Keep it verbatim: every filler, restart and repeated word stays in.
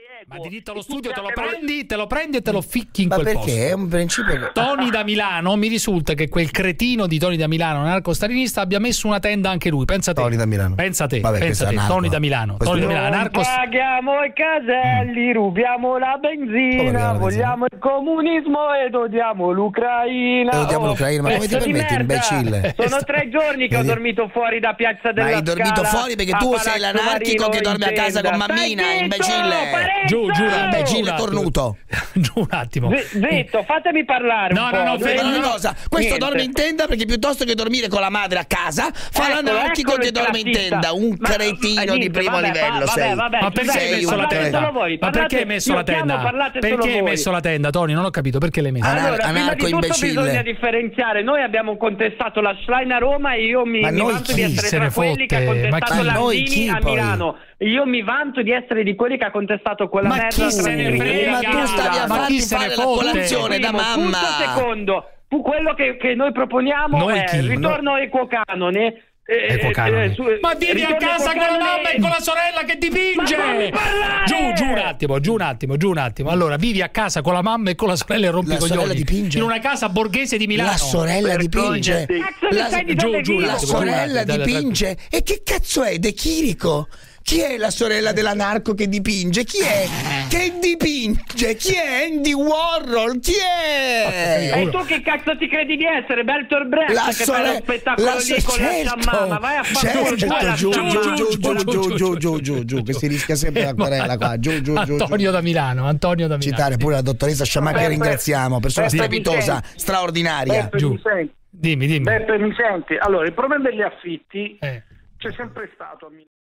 Ma diritto allo studio te lo prendi, te lo prendi e te lo ficchi in ma quel perché? posto. È un principio. Tony da Milano, mi risulta che quel cretino di Tony da Milano, narco-stalinista, abbia messo una tenda anche lui. Pensa te. Tony da Milano. Pensa te, Vabbè, pensa te. narco. Tony da Milano. Tony da Milano, narco... Paghiamo i caselli, rubiamo la benzina, vogliamo il comunismo ed odiamo l'Ucraina. E odiamo Oh, l'Ucraina, ma come ti pezzo di permetti, merda. imbecille? Sono tre giorni che ho dormito fuori da Piazza della Ma hai dormito Scala fuori perché a tu Palazzo sei l'anarchico Marino che dorme a in casa con tenda. mammina, Stai imbecille. zitto, Parenzo! Giù, giù, Imbecille giù, cornuto. Giù un attimo. Z- Zitto, fatemi parlare No, un no, po'. no, Devo fermo, dire una no. cosa, questo Niente. dorme in tenda perché piuttosto che dormire con la madre a casa fa Ecco, l'anarchico eccolo che il dorme in classista. tenda, un Ma- cretino ma di niente, primo vabbè, livello vabbè, sei. vabbè, Ma perché scusate, hai messo la parlate tenda? solo voi, Ma parlate- perché hai messo io la chiamo, tenda? parlate solo Perché hai voi. messo la tenda, Tony? Non ho capito perché l'hai messa. Anar- Allora, prima anarco di tutto imbecille. bisogna differenziare. Noi abbiamo contestato la Schlein a Roma e io mi, Ma mi noi vanto chi di essere se tra ne quelli che ha fotte? Ma contestato chi? Noi Landini chi a poi? Milano. Io mi vanto di essere di quelli che ha contestato quella Ma merda. chi se ne frega? Ma tu stavi a Ma farti chi se fare ne la fotte? colazione da Primo, mamma. punto secondo, pu- quello che, che noi proponiamo Noi è chi? il ritorno a equo canone. eh, Equo eh, canone. eh, su- Ma vieni a ritorno casa equo con la canone- mamma e con la sorella che dipinge. Ma fammi parlare! Giù, giù un attimo, giù un attimo, giù un attimo. Allora, vivi a casa con la mamma e con la sorella e rompi La i coglioni. sorella dipinge? In una casa borghese di Milano. La sorella dipinge. Cazzo ne La, sai di giù, dove giù, vivo? la giù, sorella giù, giù, dipinge. E che cazzo è? De Chirico? Chi è la sorella dell'anarco che dipinge? Chi è? Che dipinge? Chi è? Andy Warhol? Chi è? E tu che cazzo ti credi di essere? Bertolt Brecht La che fa lo sorella, spettacolo la lì so- con la certo, sciamana. Vai a fare certo, giù, giù, giù, giù, giù, giù, giù, giù, giù, giù, che si rischia sempre la querela qua. Giù, giù, giù, Antonio da Milano, Antonio da Milano. Citare pure la dottoressa Sciamà che ringraziamo, persona Beppe, strepitosa, mi senti? straordinaria. Beppe, Giù. mi senti? Dimmi, dimmi. Beppe, mi senti? Allora, il problema degli affitti Eh. c'è sempre stato a Milano.